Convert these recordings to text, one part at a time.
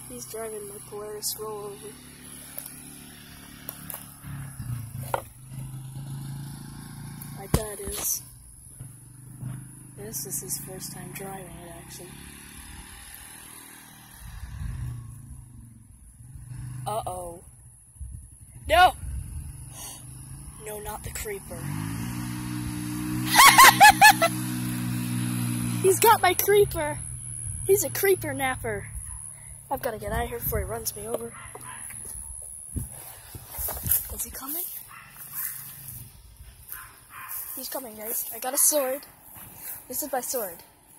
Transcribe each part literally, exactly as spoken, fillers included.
He's driving my Polaris rollover. My dad is. This is his first time driving it, actually. Uh-oh. No! No, not the creeper. He's got my creeper! He's a creeper napper. I've got to get out of here before he runs me over. Is he coming? He's coming, guys. I got a sword. This is my sword.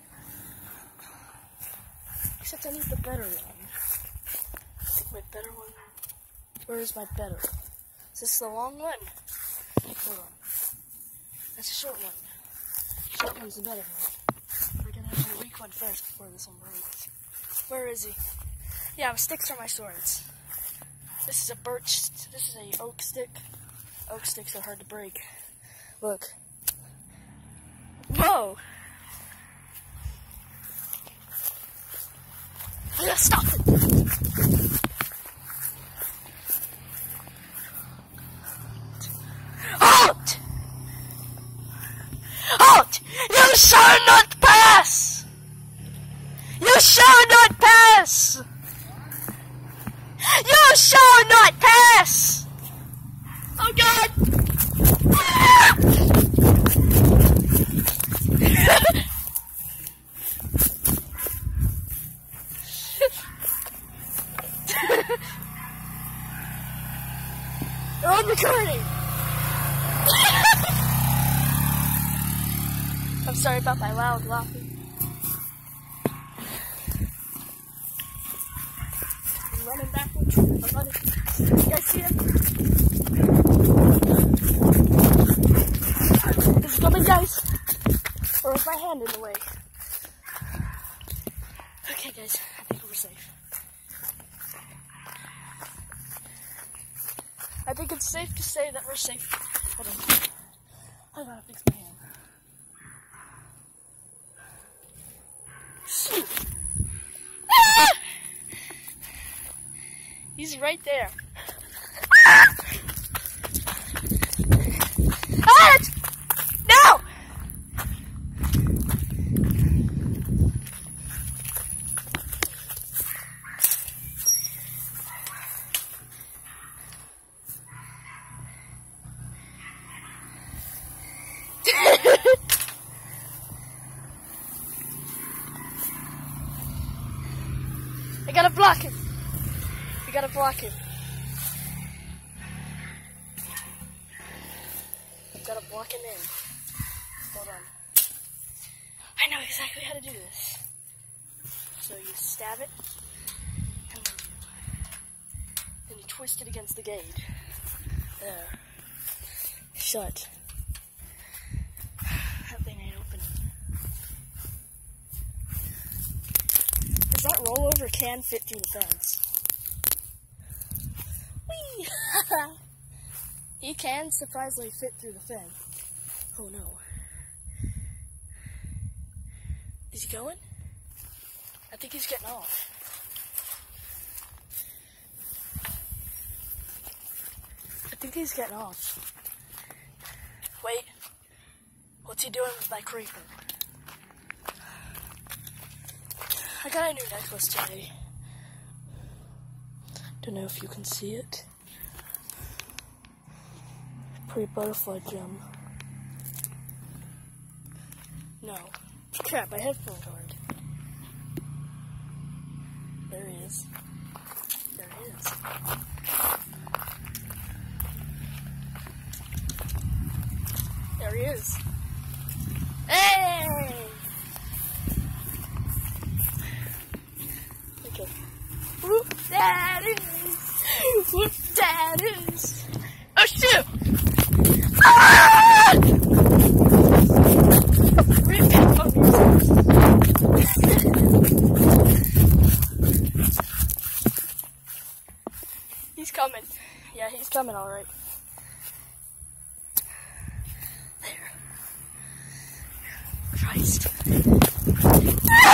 Except I need the better one. My better one? Where is my better one? Is this the long one? Hold on. That's a short one. Short one's the better one. We're gonna have my weak one first before this one breaks. Where is he? Yeah, sticks are my swords. This is a birch, this is a oak stick. Oak sticks are hard to break. Look. Whoa! Yeah, stop it! Halt! Halt! You shall not pass! You shall not pass! You shall not pass! Oh God! I'm recording! I'm sorry about my loud laughing. I'm running backwards. I'm running. You guys see him? Is he coming, guys? Or is my hand in the way? Okay, guys. I think we're safe. I think it's safe to say that we're safe. Hold on. I gotta fix my hand. Ah! He's right there. Ah! Ah! No! I gotta block him. We gotta block him. I gotta block him in. Hold on. I know exactly how to do this. So you stab it, and then you, then you twist it against the gate. There. Shut. That thing ain't open. Does that rollover can fit through the fence? Whee! He can surprisingly fit through the fence. Oh no. Is he going? I think he's getting off. I think he's getting off. Wait. What's he doing with my creeper? I got a new necklace today. Don't know if you can see it. Pretty butterfly gem. No. Crap, my headphone cord. There he is. There he is. There he is. Hey! Okay. Whoop, that is. Whoop, that is. Oh, shoot! Ah! Rip headphone He's coming. Yeah, he's coming alright. There. Christ.